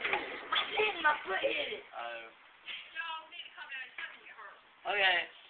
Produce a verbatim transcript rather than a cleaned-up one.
I'm hitting my foot hit it. Oh. Y'all need to come down and tell me it hurt. Okay.